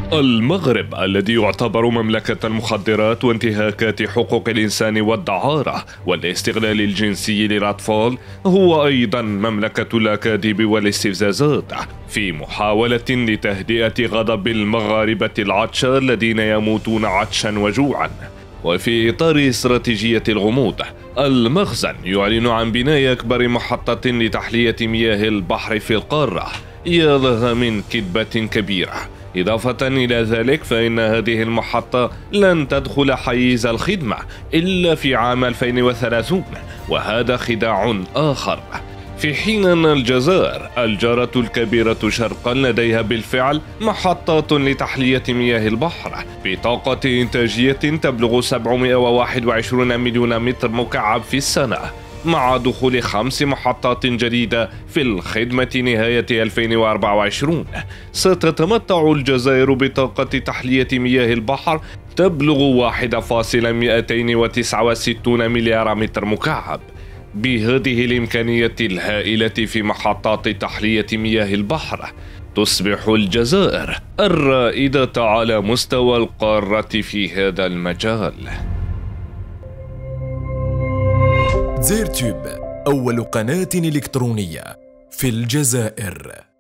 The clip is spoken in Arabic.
المغرب الذي يعتبر مملكة المخدرات وانتهاكات حقوق الإنسان والدعارة والاستغلال الجنسي للأطفال هو أيضا مملكة الأكاذيب والاستفزازات، في محاولة لتهدئة غضب المغاربة العطشى الذين يموتون عطشا وجوعا. وفي إطار استراتيجية الغموض، المخزن يعلن عن بناء أكبر محطة لتحلية مياه البحر في القارة. يا لها من كذبة كبيرة! إضافة إلى ذلك فإن هذه المحطة لن تدخل حيز الخدمة إلا في عام 2030، وهذا خداع آخر. في حين أن الجزائر الجارة الكبيرة شرقا لديها بالفعل محطات لتحلية مياه البحر بطاقة إنتاجية تبلغ 721 مليون متر مكعب في السنة، مع دخول 5 محطات جديدة في الخدمة نهاية 2024. ستتمتع الجزائر بطاقة تحلية مياه البحر تبلغ 1.269 مليار متر مكعب. بهذه الإمكانية الهائلة في محطات تحلية مياه البحر، تصبح الجزائر الرائدة على مستوى القارة في هذا المجال. زيرتيوب، أول قناة إلكترونية في الجزائر.